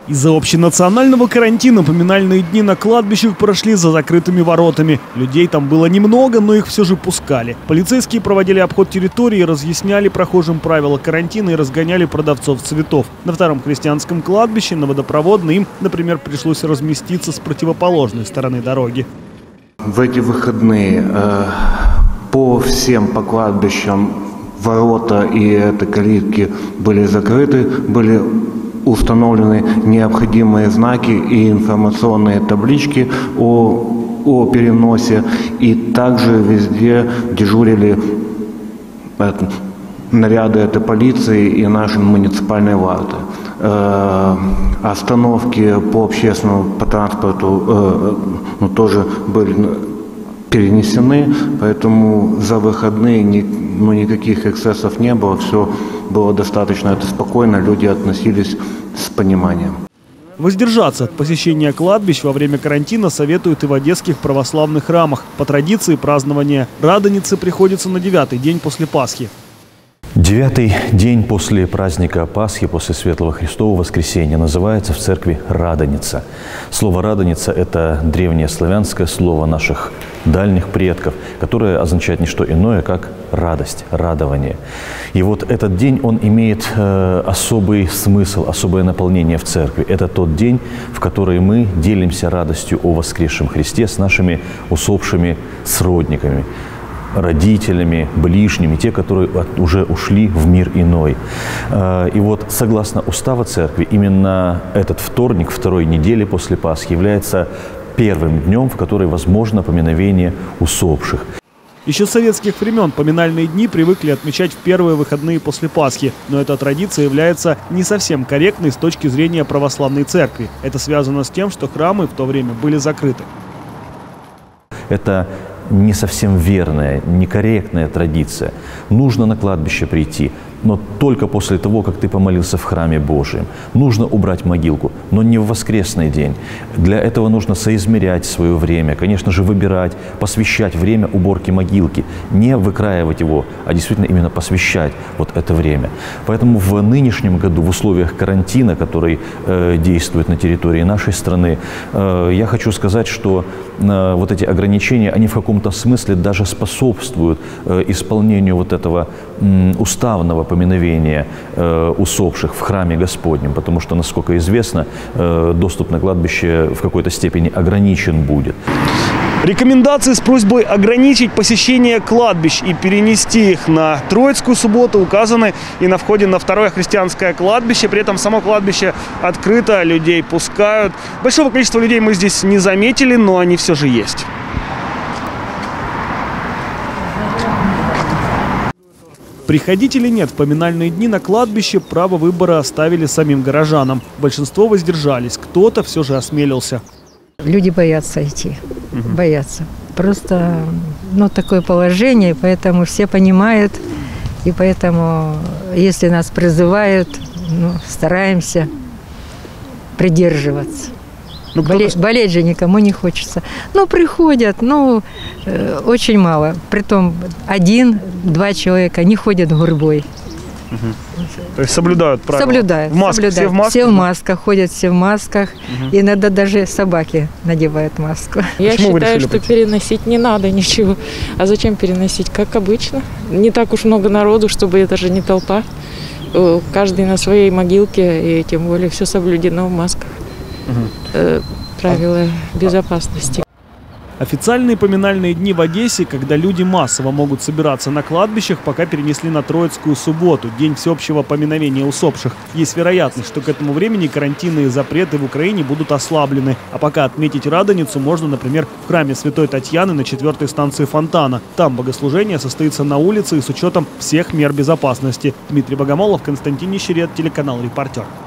Из-за общенационального карантина поминальные дни на кладбищах прошли за закрытыми воротами. Людей там было немного, но их все же пускали. Полицейские проводили обход территории, разъясняли прохожим правила карантина и разгоняли продавцов цветов. На втором христианском кладбище, на Водопроводной, им, например, пришлось разместиться с противоположной стороны дороги. В эти выходные по кладбищам ворота и калитки были закрыты, были установлены необходимые знаки и информационные таблички о переносе. И также везде дежурили наряды полиции и нашей муниципальной варты. Остановки по общественному транспорту тоже были перенесены, поэтому за выходные никаких эксцессов не было, все было достаточно спокойно, люди относились с пониманием. Воздержаться от посещения кладбищ во время карантина советуют и в одесских православных храмах. По традиции празднования Радоницы приходится на 9-й день после Пасхи. 9-й день после праздника Пасхи, после Светлого Христового воскресения, называется в церкви Радоница. Слово «радоница» – это древнее славянское слово наших дальних предков, которое означает не что иное, как радость, радование. И вот этот день, он имеет особый смысл, особое наполнение в церкви. Это тот день, в который мы делимся радостью о воскресшем Христе с нашими усопшими сродниками, родителями, ближними, те, которые уже ушли в мир иной. И вот, согласно устава церкви, именно этот вторник, второй недели после Пасхи, является первым днем, в который возможно поминовение усопших. Еще с советских времен поминальные дни привыкли отмечать в первые выходные после Пасхи. Но эта традиция является не совсем корректной с точки зрения православной церкви. Это связано с тем, что храмы в то время были закрыты. Это не совсем верная, некорректная традиция. Нужно на кладбище прийти, но только после того, как ты помолился в храме Божьем. Нужно убрать могилку, но не в воскресный день. Для этого нужно соизмерять свое время, конечно же, выбирать, посвящать время уборки могилки. Не выкраивать его, а действительно именно посвящать вот это время. Поэтому в нынешнем году, в условиях карантина, который действует на территории нашей страны, я хочу сказать, что вот эти ограничения, они в каком-то смысле даже способствуют исполнению вот этого уставного поминовения усопших в храме Господнем, потому что, насколько известно, доступ на кладбище в какой-то степени ограничен будет. Рекомендации с просьбой ограничить посещение кладбищ и перенести их на Троицкую субботу указаны и на входе на второе христианское кладбище. При этом само кладбище открыто, людей пускают. Большого количества людей мы здесь не заметили, но они все же есть. Приходить или нет в поминальные дни на кладбище, право выбора оставили самим горожанам. Большинство воздержались, кто-то все же осмелился. Люди боятся идти, боятся. Просто такое положение, поэтому все понимают. И поэтому, если нас призывают, стараемся придерживаться. Болеть же никому не хочется. Приходят, очень мало. Притом 1-2 человека не ходят гурьбой. То есть соблюдают правила? Соблюдают. Все в масках? Все в масках, ходят все в масках. Иногда даже собаки надевают маску. Я считаю, что переносить не надо ничего. А зачем переносить? Как обычно. Не так уж много народу, чтобы это же не толпа. Каждый на своей могилке, и тем более все соблюдено в масках. Правила безопасности. Официальные поминальные дни в Одессе, когда люди массово могут собираться на кладбищах, пока перенесли на Троицкую субботу, день всеобщего поминовения усопших. Есть вероятность, что к этому времени карантинные запреты в Украине будут ослаблены. А пока отметить Радоницу можно, например, в храме Святой Татьяны на 4-й станции Фонтана. Там богослужение состоится на улице и с учетом всех мер безопасности. Дмитрий Богомолов, Константин Нищерет, телеканал «Репортер».